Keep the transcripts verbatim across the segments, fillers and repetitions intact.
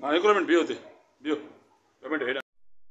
हाँ एक मिनट भी होते दियो पेमेंट है ना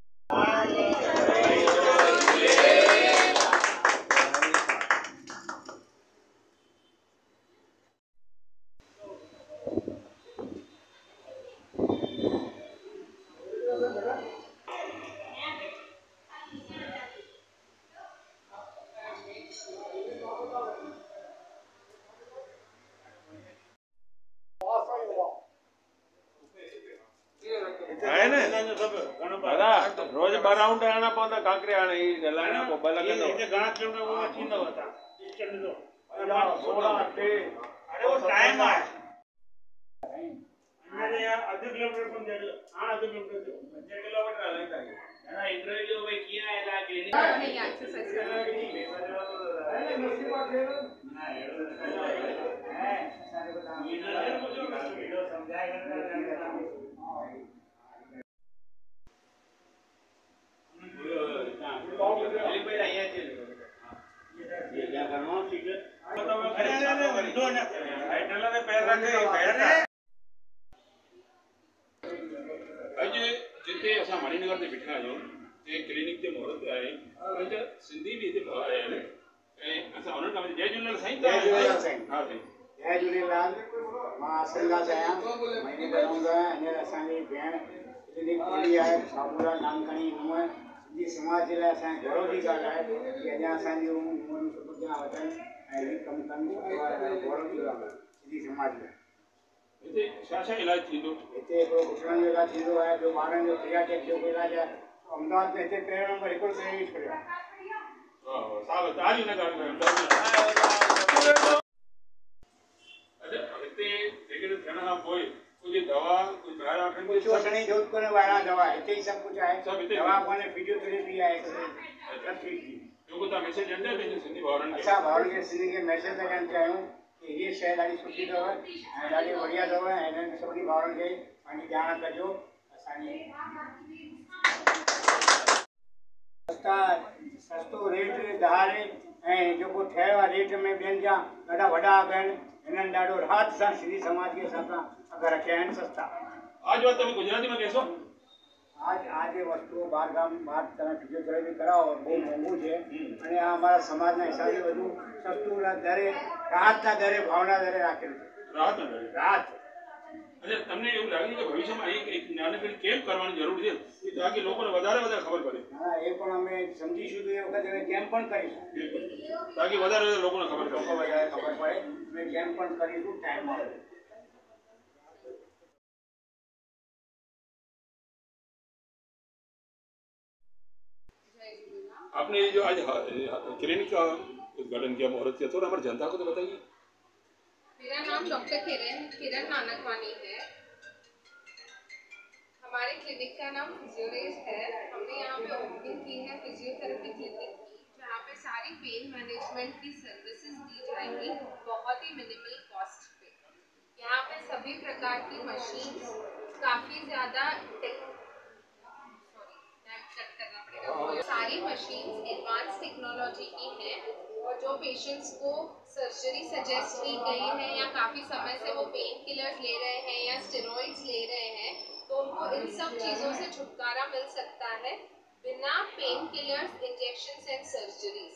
रोज बराउंड आना पवंदा काकरे आने ई गलाना को बल के इते घणा किलोमीटर वो थींदो था स्टेशन जो सोलह अठे अरे वो टाइम आहे अने आधे किलोमीटर पण दे हां आधे किलोमीटर पंज किलोमीटर हलाइंदा ना इंटरव्यू भाई किया है ला क्लिनिक नहीं एक्सरसाइज करना है नसीब बात है ना है सारे बता वीडियो समझाएगा अॼु जिते असां मणिनगर ते बीठा आहियूं ते क्लिनिक ते मुहूर्त आहे पंज सिंधी बि हिते आया आहिनि ऐं असां उन्हनि खां जय झूलेलाल साईं जय झूलेलाल साईं हा साईं जय झूलेलाल मां असलदास आहियां मणिनगर रहंदो आहियां हींअर असांजी भेण क्लिनिक खोली आहे बाबूलाल नानकाणी नूंहं सिंधी समाज जे लाइ असांजे गौरव जी ॻाल्हि आहे की अञा असांजी उमिरि अॻियां वधनि ऐं हीअ कमु कनि गौरव जी ॻाल्हि आहे सिंधी समाज लाइ हिते छा छा इलाजु थींदो हिते हिकिड़ो घुटननि जो इलाजु थींदो आहे ॿियो ॿारनि जो पीरियाटिक जो इलाजु आहे अहमदाबाद में हिते पहिरियों नंबर हिकिड़ो क्लिनिक खोलियो आहे साहब ताली न ॻाल्हि हिते जेकॾहिं थियण खां पोइ कुझु दवा कुझु ॿाहिरां वठण कुझु वठण जी ज़रूरत कोन्हे ॿाहिरां दवा हिते ई सभु कुझु आहे सभु हिते दवा कोन्हे फिजियोथेरेपी आहे सभु ठीक थी जेको तव्हां मैसेज ॾींदा पंहिंजे सिंधी भाउरनि खे असां भाउरनि खे सिंधी खे मैसेज था ॾियणु चाहियूं कि ये शइ ॾाढी सुठी अथव ऐं ॾाढी बढ़िया अथव ऐं हिननि सभिनी भाउरनि खे पंहिंजी ॼाण कजो असांजी सस्ता सस्तो रेट दहाड़े ऐं जेको ठहियो आहे रेट में ॿियनि जा ॾाढा वॾा अघ आहिनि हिननि ॾाढो राहत सां सिंधी समाज खे असां सां अघ रखिया आहिनि सस्ता आज बात तुम गुजराती में कैसो आज आज ये वस्तु बार गाम बार तरह फिजियोथेरेपी कराओ और बहुत महंगू है અને આ અમારા સમાજના હિસાબે બધું સસ્તું દરે રાહતના દરે ભાવના દરે રાખેલું છે રાહતના દરે રાહત અરે તમને એવું લાગે કે ભવિષ્યમાં એક એક નાનકડી કેમ્પ કરવાની જરૂર છે તાકી લોકોને વધારે વધારે ખબર પડે હા એ પણ અમે સમજીશું તો એ વખતે અમે કેમ્પ પણ કરીશું તાકી વધારે વધારે લોકોને ખબર પડે લોકો વધારે ખબર પડે અમે કેમ્પ પણ કરીશું ટાઈમ આવે आपने जो आज क्लिनिक का उद्घाटन किया मुहूर्त किया थोड़ा हमारी जनता को तो बताइए। मेरा नाम डॉक्टर किरण किरण नानकवानी है। हमारे क्लिनिक का नाम फिजियोरेज है। हमने यहाँ पे ओपनिंग की है फिजियोथेरेपी क्लिनिक की, जहाँ पे सारी पेन मैनेजमेंट की सर्विसेज दी जाएंगी बहुत ही मिनिमल कॉस्ट पे। यहाँ पे सभी प्रकार की मशीन काफ़ी ज़्यादा सारी मशीन्स एडवांस टेक्नोलॉजी की हैं और जो पेशेंट्स को सर्जरी सजेस्ट की गई है या काफ़ी समय से वो पेन किलर्स ले रहे हैं या स्टेरॉइड्स ले रहे हैं तो उनको इन सब चीज़ों से छुटकारा मिल सकता है बिना painkillers, injections and surgeries.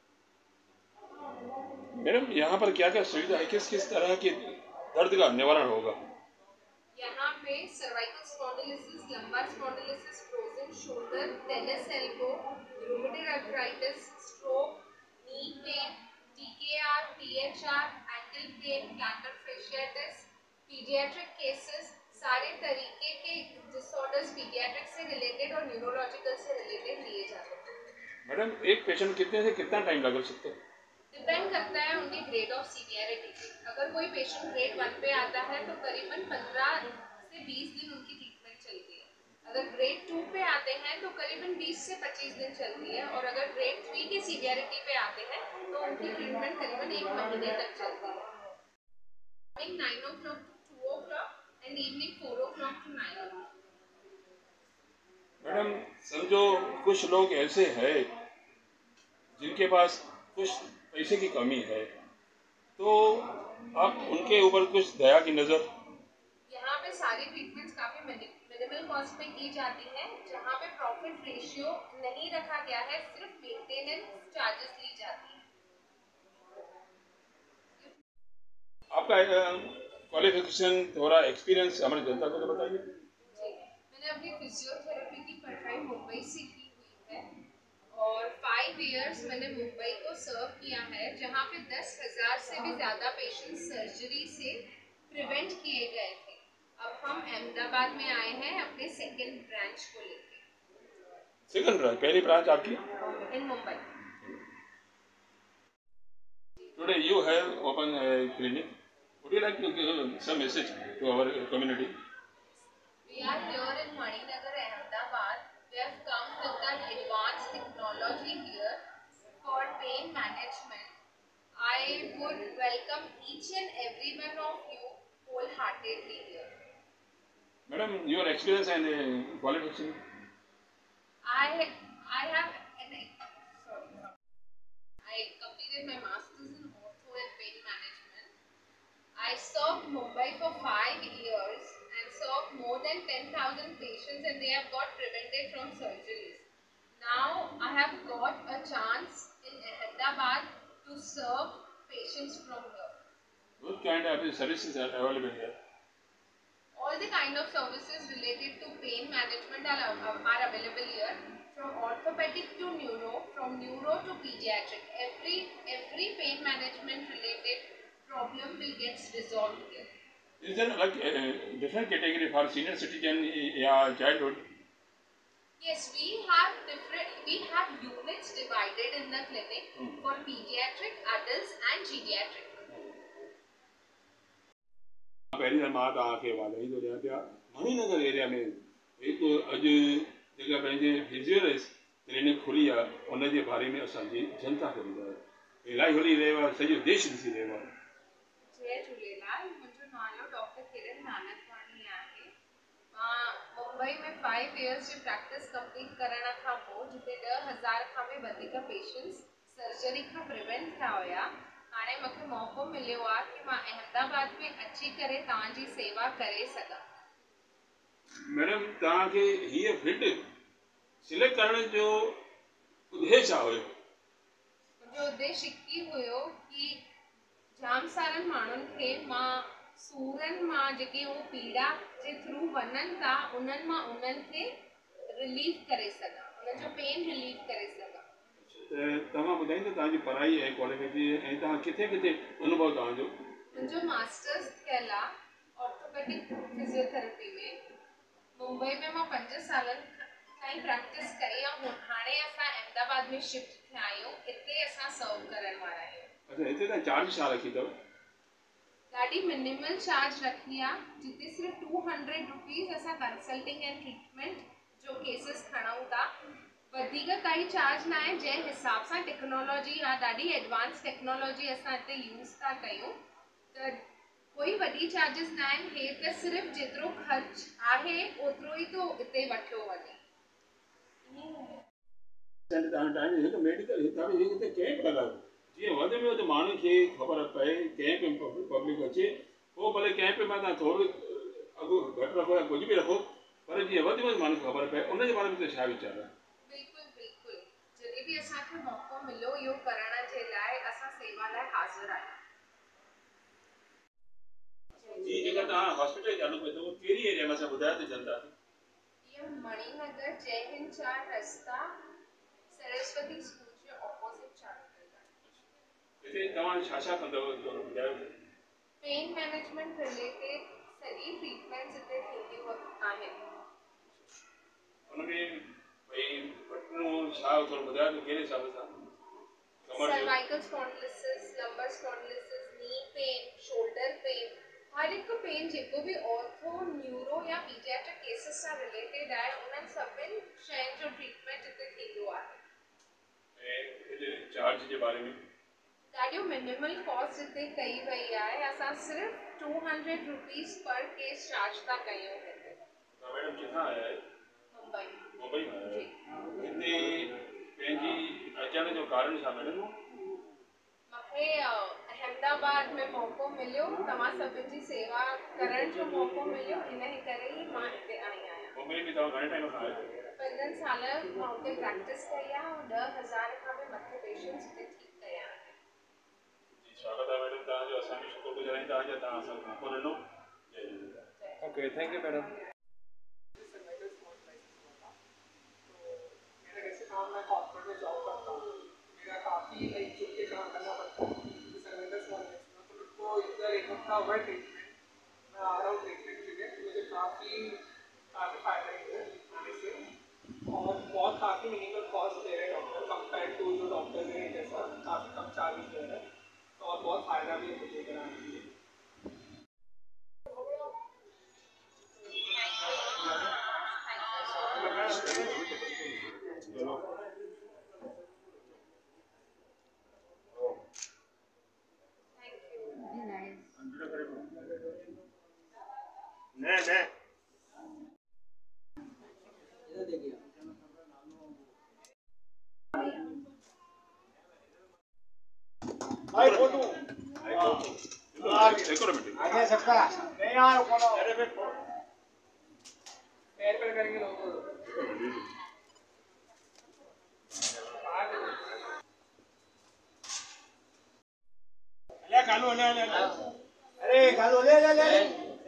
Madam यहाँ पर क्या क्या सुविधा है, किस किस तरह के दर्द का निवारण होगा? यहाँ पे cervical spondylosis, lumbar spondylosis, frozen shoulder, tennis elbow, rheumatoid arthritis, stroke, knee pain, TKR, PHR, ankle pain, plantar fasciitis, paediatric cases, सारे तरीके के डिसऑर्डर्स पीडियाट्रिक से रिलेटेड और न्यूरोलॉजिकल से रिलेटेड लिए जाते हैं। मैडम एक पेशेंट कितने से कितना टाइम लगा सकते हैं? डिपेंड करता है उनकी ग्रेड ऑफ सीवियरिटी पे। अगर कोई पेशेंट ग्रेड वन पे आता है तो करीबन पंद्रह से बीस दिन उनकी ट्रीटमेंट चलती है। अगर ग्रेड टू पे आते हैं तो करीबन बीस से पच्चीस दिन चलती है और अगर ग्रेड थ्री की सीवियरिटी पे आते हैं तो उनकी ट्रीटमेंट करीबन एक महीने तक चलती है। Morning nine o'clock to two o'clock and evening four o'clock to nine o'clock. Madam समझो कुछ लोग ऐसे हैं जिनके पास कुछ पैसे की कमी है तो आप उनके ऊपर कुछ दया की नज़र। यहाँ पे सारी ट्रीटमेंट्स काफ़ी मिनिमल कॉस्ट पे की जाती हैं, जहाँ पे प्रॉफिट रेशियो नहीं रखा गया है, सिर्फ मेंटेनेंस चार्जेस ली जाती हैं। आपका क्वालिफिकेशन थोड़ा एक्सपीरियंस हमारी जनता को तो बताइए। जी, मैंने अपनी फिजियोथेरेपी की पढ़ाई मुंबई से की हुई है और फाइव इयर्स मैंने मुंबई को सर्व किया है, जहाँ पे दस हजार से भी ज़्यादा पेशेंट सर्जरी से प्रिवेंट किए गए थे। अब हम अहमदाबाद में आए हैं अपने सेकेंड ब्रांच को लेके। सेकंड ब्रांच, पहली ब्रांच आपकी in Mumbai. Today you have open clinic, would you like to give some message to our community? We are here in Maninagar, Ahmedabad. We have come with that advanced technology here for pain management. I would welcome each and every one of you wholeheartedly here. Madam, your experience and uh, qualification? I I have an sorry. I completed my masters in ortho and pain management. I served Mumbai for five years and served more than ten thousand patients, and they have got prevented from surgeries. Now I have got a chance in Ahmedabad to serve patients from here. What kind of services are available here? All the kind of services related to pain management are, are available here, from orthopedic to neuro, from neuro to pediatric. Every every pain management related problem will get resolved here. Is there like a different category for senior citizen or childhood? Yes, we have different. We have units divided in the clinic for pediatric, adults, and geriatric. पहली बार मां तव्हांखे वाधाई थो ॾियां पिया। Maninagar area में हिकु अॼु जेका पंहिंजे फिजियोथेरेपी क्लिनिक खुली आहे, उनजे बारे में असांजी जनता खे ॿुधायो। इलाही हली रहियो आहे, सॼो देश ॾिसी रहियो आहे। जय झूलेलाल, मुंहिंजो नालो डॉक्टर किरण नानकवाणी आहे। मां मुंबई में फाइव इयर्स जी प्रैक्टिस कंप्लीट करण खां पोइ, जिते ॾह हज़ार खां बि वधीक पेशेंट्स सर्जरी खां प्रिवेंट थिया हुया, हाणे मूंखे मौक़ो मिलियो आहे कि मां अहमदाबाद में अची करे तव्हांजी सेवा करे सघां। मैडम, तव्हांखे हीअ फील्ड सिलेक्ट करण जो उद्देश्य छा हुयो? मुंहिंजो उद्देश्य इहो हुयो कि जाम सारनि माण्हुनि खे मां सूरनि मां जेके उहो पीड़ा जे थ्रू वञनि था, उन्हनि मां उन्हनि खे रिलीफ करे सघां, उन्हनि जो पेन रिलीफ करे सघां। तव्हां ॿुधाईंदो तव्हांजी पढ़ाई ऐं क्वालिफिकेशन ऐं तव्हां किथे किथे अनुभव तव्हांजो? मुंहिंजो मास्टर्स थियल आहे ऑर्थोपेडिक फिजियोथेरेपी में। मुंबई में मां पंज सालनि ताईं प्रैक्टिस कई आहे। हाणे असां अहमदाबाद में शिफ्ट थिया आहियूं, हिते असां सर्व करण वारा आहियूं। अच्छा, हिते तव्हां चार्ज छा रखी अथव? ॾाढी मिनिमल चार्ज रखी आहे, जिते सिर्फ़ु टू हंड्रेड रुपीज़ असां कंसल्टिंग एंड ट्रीटमेंट जो केसिस खणूं था। वधीक काई चार्ज न आहे। जंहिं हिसाब सां टेक्नोलॉजी आहे, ॾाढी एडवांस टेक्नोलॉजी असां हिते यूज़ था कयूं, त कोई वॾी चार्जिस न आहिनि। हे त सिर्फ़ु जेतिरो ख़र्च आहे ओतिरो ई थो हिते वठियो वञे। हिकु मेडिकल हिते कैंप लॻायो, जीअं वधि में वधि माण्हुनि खे ख़बर पए, कैंप में पब्लिक अचे। पोइ भले कैंप में तव्हां थोरो अघु घटि रखो या कुझु बि रखो, पर जीअं वधि में वधि माण्हुनि खे ख़बर पए, उनजे बारे में छा वीचार आहे? बिल्कुलु बिल्कुलु, जॾहिं बि असांखे मौक़ो मिलियो इहो करण जे लाइ, असां सेवा लाइ हाज़िर आहियूं। जी, जेका तव्हां हॉस्पिटल चालू कयो अथव, कहिड़ी एरिया में असां ॿुधायो त जनता खे? इहो मणिनगर जय हिंद चार रस्ता सरस्वती स्कूल जे ऑपोजिट चालू कई आहे। हिते तव्हां छा छा कंदव थोरो ॿुधायो? पेन मैनेजमेंट रिलेटेड सॼी ट्रीटमेंट्स हिते थींदियूं आहिनि। उनमें भई वठिणो छा थोरो ॿुधायो त कहिड़े हिसाब सां? Cervical spondylosis, lumbar spondylosis, knee pain, shoulder pain, हर हिकु पेन जेको बि ऑर्थो, न्यूरो या पीडियाट्रिक केसिस सां रिलेटेड आहे, उन्हनि सभिनि शयुनि जो ट्रीटमेंट हिते थींदो आहे। ऐं चार्ज जे बारे में? ॾाढियो मिनिमल कॉस्ट हिते कई वई आहे। असां सिर्फ़ु two hundred rupees per case charge था कयूं हिते। मैडम, किथां आया आहियो? मुंबई। मुंबई में जी। हिते पंहिंजी अचण जो कारण छा मैडम? मूंखे अहमदाबाद में मौक़ो मिलियो, तव्हां सभिनि जी सेवा करण जो मौक़ो मिलियो, इन करे ई मां हिते आई आहियां। मुंबई में तव्हां घणे टाइम खां आहियो? पंद्रहं साल मां हुते प्रैक्टिस कई आहे ऐं ॾह हज़ार खां बि मथे पेशेंट्स हुते ठीकु कया आहिनि। जी स्वागत आहे मैडम तव्हांजो, असांजो शुक्रगुज़ार आहियूं तव्हांजो, तव्हां असांखे मौक़ो ॾिनो। जय Jhulelal. Okay, thank you madam. मैं कॉर्पोरेट में जॉब करता हूँ, मेरा काफ़ी लाइक चुप के काम करना पड़ता है सर्वाइकल स्पॉन्डिलाइटिस में। तो मेरे को इधर एक हफ्ता हुआ ट्रीटमेंट, मैं आ रहा हूँ ट्रीटमेंट के लिए, मुझे काफ़ी काफ़ी फायदा है आने से और बहुत काफ़ी मिनिमल कॉस्ट दे रहे हैं डॉक्टर कंपेयर टू जो डॉक्टर ने जैसा काफ़ी कम चार्जेस दे रहे हैं, तो और बहुत फ़ायदा भी है मुझे कराने के लिए। नहीं नहीं भाई फोटो एक और मिनट आगे सबका नहीं यार कोनो अरे फिर पैर पैर करेंगे लोग ले कालू ले ले अरे कालू ले ले ले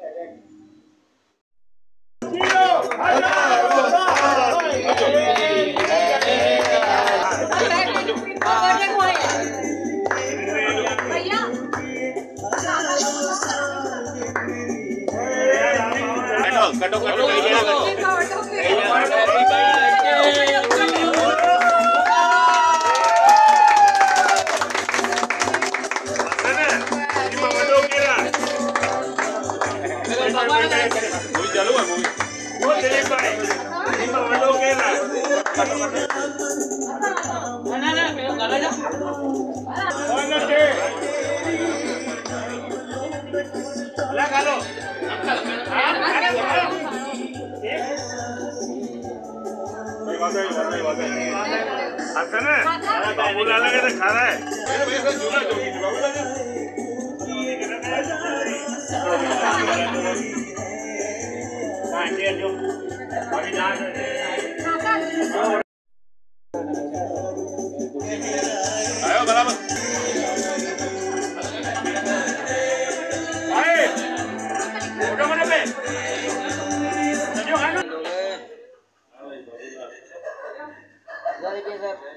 कटो कटो चालू है मूवी वो दिलीप भाई दिलीप वडो के ना ना ना मैं गाना जा कौन है ला गालो वादा वादा वादा अच्छा ना बाबू लाला के तो खा रहा है मेरे भाई से झूला जोगी बाबू लाला जो अभी जान आयो बराबर आए फोटो बना पे जो है ना